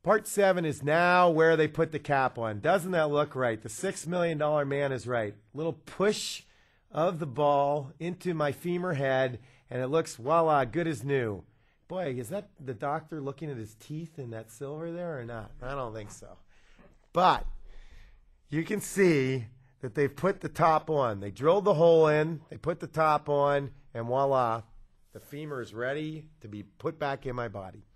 Part 7 is now where they put the cap on. Doesn't that look right? The $6 million man is right. Little push of the ball into my femur head, and it looks, voila, good as new. Boy, is that the doctor looking at his teeth in that silver there or not? I don't think so. But you can see that they've put the top on. They drilled the hole in, they put the top on, and voila, the femur is ready to be put back in my body.